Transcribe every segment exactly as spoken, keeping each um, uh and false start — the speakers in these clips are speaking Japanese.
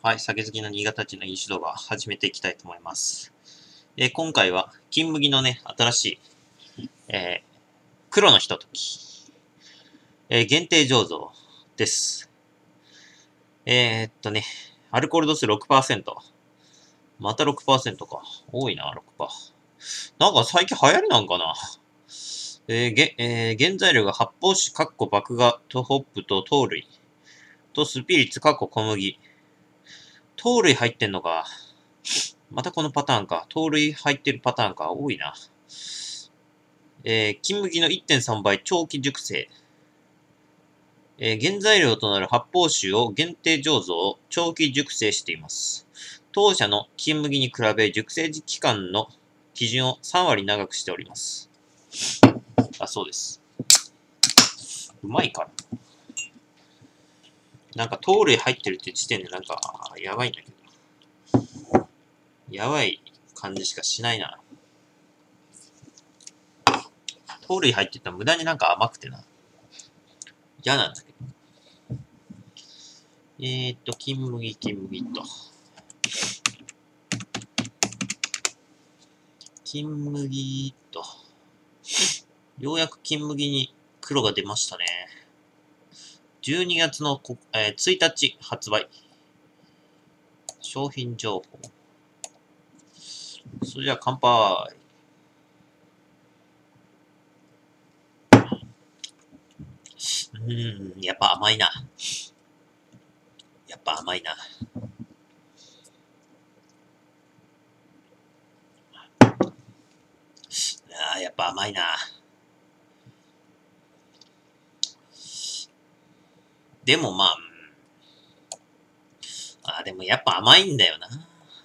はい、酒好きの新潟人の飲酒動画始めていきたいと思います。えー今回は、金麦のね、新しい、えー黒のひととき、えー限定醸造です。えーっとね、アルコール度数 ろくパーセント。また ろくパーセント か。多いな、ろくパーセント。なんか最近流行りなんかな。えーげえー原材料が発泡酒、カッコ麦芽とホップと糖類とスピリッツ、カッコ小麦。糖類入ってんのか。またこのパターンか。糖類入ってるパターンか。多いな。えー金麦の いってんさん 倍長期熟成。えー原材料となる発泡酒を限定醸造、長期熟成しています。当社の金麦に比べ熟成期間の基準をさん割長くしております。あ、そうです。うまいから。なんか糖類入ってるって時点でなんか、やばいんだけど。やばい感じしかしないな。糖類入ってたら無駄になんか甘くてな。嫌なんだけど。えーっと、金麦、金麦と。金麦と。ようやく金麦に黒が出ましたね。じゅうにがつのこ、えーついたち発売。商品情報。それじゃあ乾杯。うーん、やっぱ甘いな。やっぱ甘いな。あーやっぱ甘いな。でもまあ、あーでもやっぱ甘いんだよな。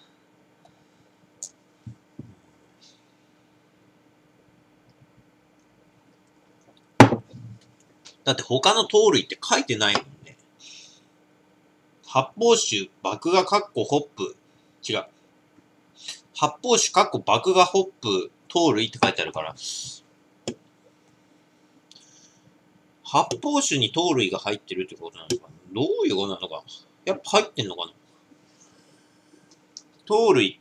だって他の糖類って書いてないもんね。発泡酒、麦芽かっこホップ。違う。発泡酒かっこ麦芽ホップ糖類って書いてあるから。発泡酒に糖類が入ってるってことなのかな。どういうことなのか。やっぱ入ってんのかな。糖類って、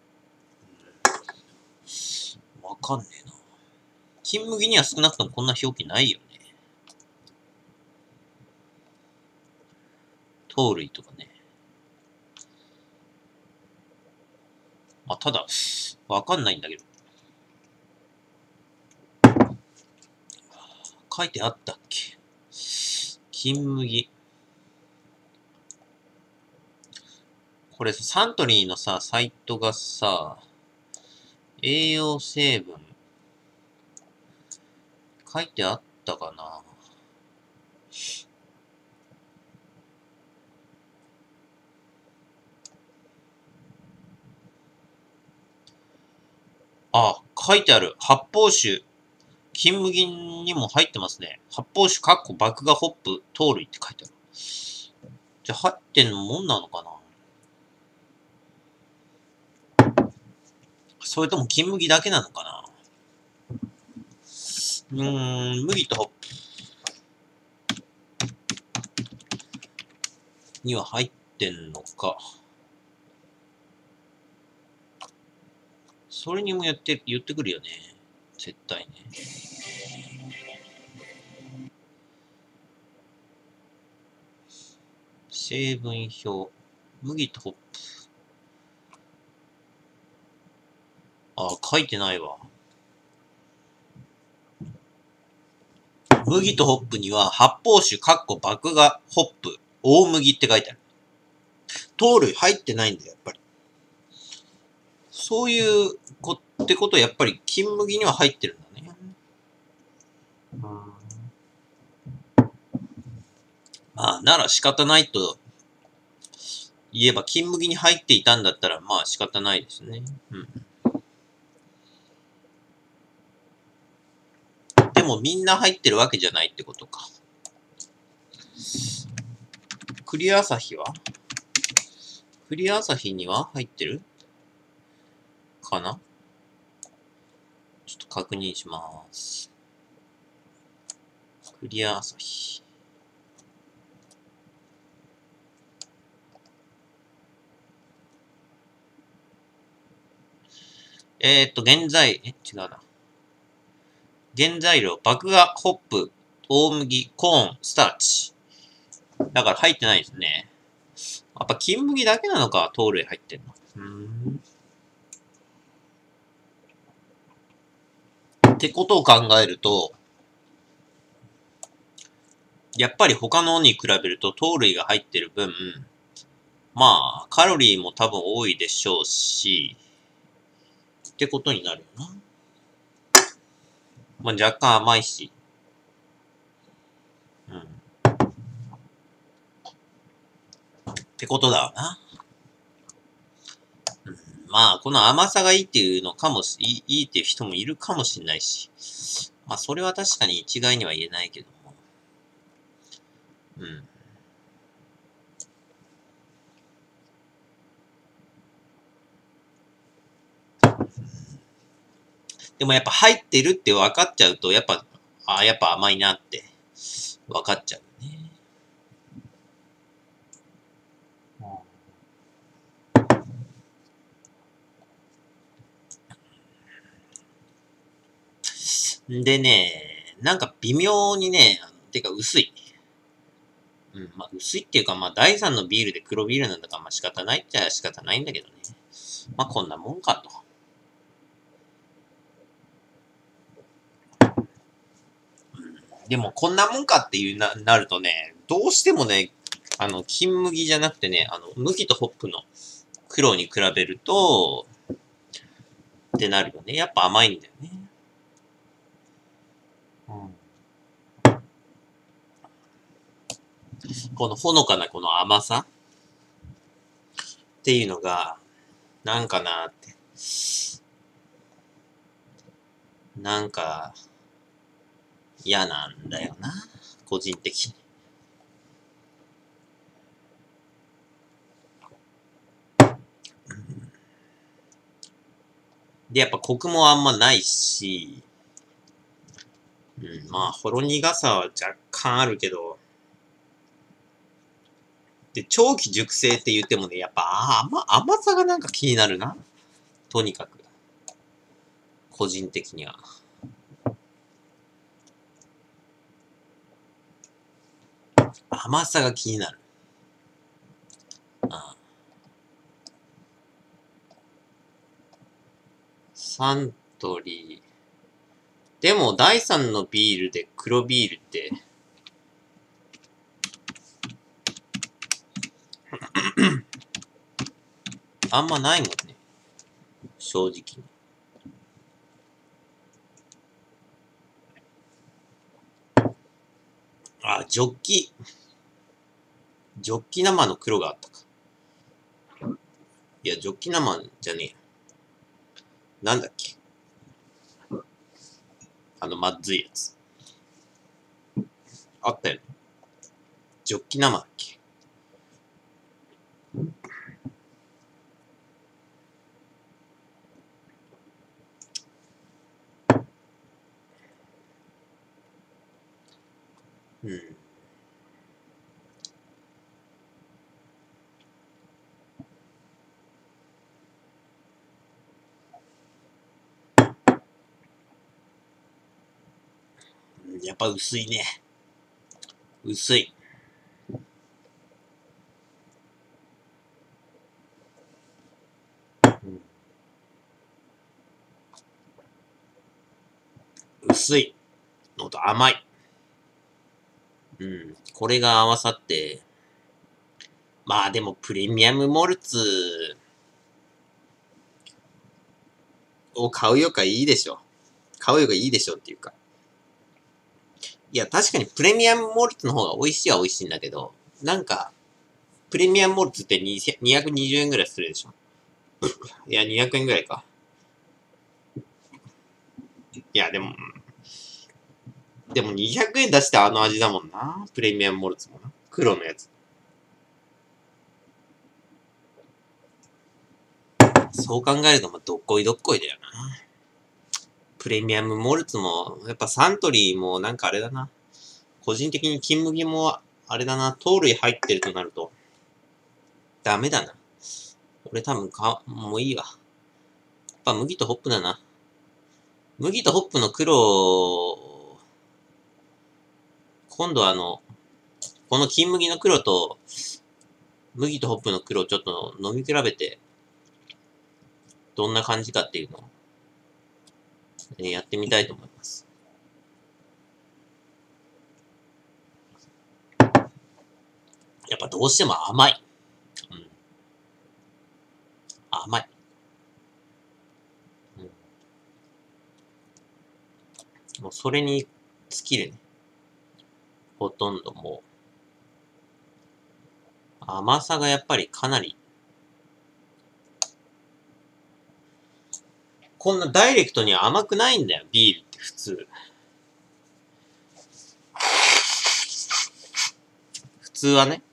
わかんねえな。金麦には少なくともこんな表記ないよね。糖類とかね。まあ、ただ、わかんないんだけど。書いてあったっけ。金麦。これサントリーのさ、サイトがさ、栄養成分、書いてあったかな。あ、書いてある。発泡酒。金麦にも入ってますね。発泡酒、かっこ麦芽ホップ、糖類って書いてある。じゃあ入ってんのもんなのかな。それとも金麦だけなのかな。うーん、麦とホップには入ってんのか。それにも言って、言ってくるよね。絶対ね。成分表。麦とホップ。あ、書いてないわ。麦とホップには発泡酒、かっこ麦芽ホップ、大麦って書いてある。糖類入ってないんだよ、やっぱり。そういうこってことはやっぱり金麦には入ってるんだね。まあ、なら仕方ないと言えば、金麦に入っていたんだったら、まあ仕方ないですね。うん。でもみんな入ってるわけじゃないってことか。クリアアサヒはクリアアサヒには入ってるかな。ちょっと確認します。クリアアサヒ。 えーっと、原材、え、違うな。原材料、麦芽、ホップ、大麦、コーン、スターチ。だから入ってないですね。やっぱ金麦だけなのか、糖類入ってんの。うーん。ってことを考えると、やっぱり他のに比べると糖類が入ってる分、まあ、カロリーも多分多いでしょうし、ってことになるよな。まあ若干甘いし。うん。ってことだわな。うん、まあ、この甘さがいいっていうのかもし、いい、いいっていう人もいるかもしれないし。まあ、それは確かに一概には言えないけども。うん。でもやっぱ入ってるって分かっちゃうと、やっぱ、ああ、やっぱ甘いなって分かっちゃうね。でね、なんか微妙にね、あのてか薄い。うん、まあ薄いっていうか、まあ第三のビールで黒ビールなんだから、まあ仕方ないっちゃ仕方ないんだけどね。まあこんなもんかと。でもこんなもんかっていうな、なるとね、どうしてもね、あの、金麦じゃなくてね、あの、麦とホップの黒に比べると、ってなるよね。やっぱ甘いんだよね。うん、このほのかなこの甘さっていうのが、なんかなって。なんか、嫌なんだよな。個人的に。で、やっぱコクもあんまないし、うん、まあ、ほろ苦さは若干あるけど、で、長期熟成って言ってもね、やっぱ甘、甘さがなんか気になるな。とにかく。個人的には。甘さが気になる。ああ、サントリー。でも、第三のビールで黒ビールって、あんまないもんね。正直に。あ、ジョッキ。ジョッキ生の黒があったか。いや、ジョッキ生じゃねえ。なんだっけ。あの、まっずいやつ。あったよね。ジョッキ生だっけ。うん。やっぱ薄いね。薄い。うん、薄いのと甘い。うん。これが合わさって、まあでもプレミアムモルツを買うよかいいでしょ。買うよかいいでしょっていうか。いや、確かにプレミアムモルツの方が美味しいは美味しいんだけど、なんか、プレミアムモルツってにひゃくにじゅうえんぐらいするでしょ。いや、にひゃくえんぐらいか。いや、でも、でもにひゃくえん出してあの味だもんな。プレミアムモルツもな。黒のやつ。そう考えると、まあ、どっこいどっこいだよな。プレミアムモルツも、やっぱサントリーもなんかあれだな。個人的に金麦も、あれだな、糖類入ってるとなると、ダメだな。俺多分か、もういいわ。 ぱ麦とホップだな。麦とホップの黒、今度はあの、この金麦の黒と、麦とホップの黒をちょっと飲み比べて、どんな感じかっていうのを、えーやってみたいと思います。やっぱどうしても甘い。うん。甘い。うん。もうそれに尽きるね。ほとんどもう。甘さがやっぱりかなり。こんなダイレクトに甘くないんだよ、ビールって普通。普通はね。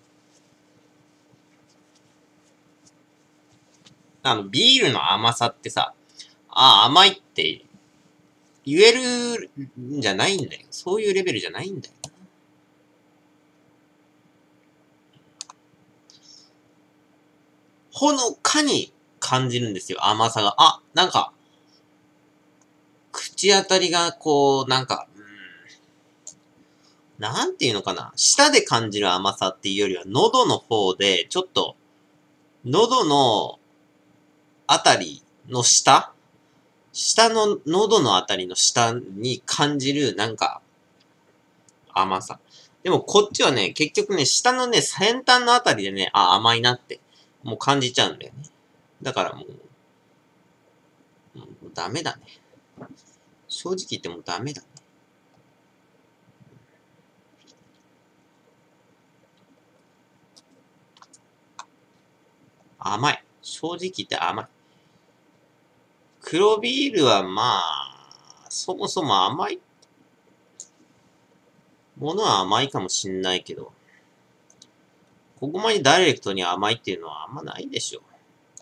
あの、ビールの甘さってさ、ああ、甘いって言えるんじゃないんだよ。そういうレベルじゃないんだよ。ほのかに感じるんですよ、甘さが。あ、なんか、口当たりがこう、なんか、うーん、なんていうのかな。舌で感じる甘さっていうよりは、喉の方で、ちょっと、喉のあたりの下下の喉のあたりの下に感じる、なんか、甘さ。でもこっちはね、結局ね、下のね、先端のあたりでね、あ、甘いなって、もう感じちゃうんだよね。だからもう、もうダメだね。正直言ってもうダメだね。甘い。正直言って甘い。黒ビールはまあ、そもそも甘い。ものは甘いかもしんないけど、ここまでダイレクトに甘いっていうのはあんまないでしょ。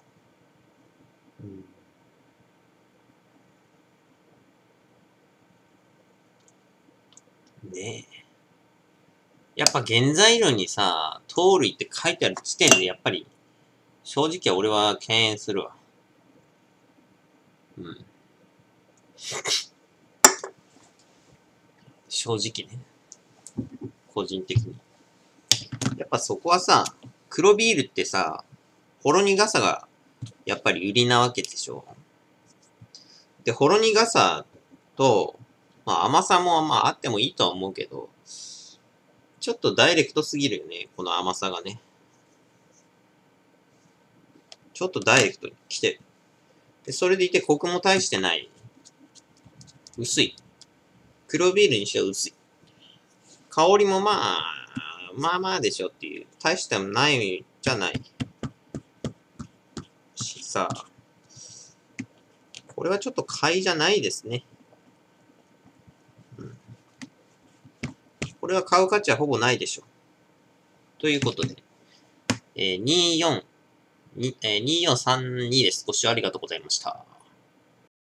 うん、ねえ。やっぱ原材料にさ、糖類って書いてある時点でやっぱり、正直俺は敬遠するわ。うん。正直ね。個人的に。やっぱそこはさ、黒ビールってさ、ほろ苦さがやっぱり売りなわけでしょ。で、ほろ苦さと、まあ甘さもまああってもいいとは思うけど、ちょっとダイレクトすぎるよね、この甘さがね。ちょっとダイレクトに来てる。で、それでいてコクも大してない。薄い。黒ビールにしては薄い。香りもまあ、まあまあでしょっていう。大してもないじゃない。しさ、これはちょっと買いじゃないですね。うん、これは買う価値はほぼないでしょ。ということで、えー、にじゅうよん、にえー、にじゅうよんさんにです。ご視聴ありがとうございました。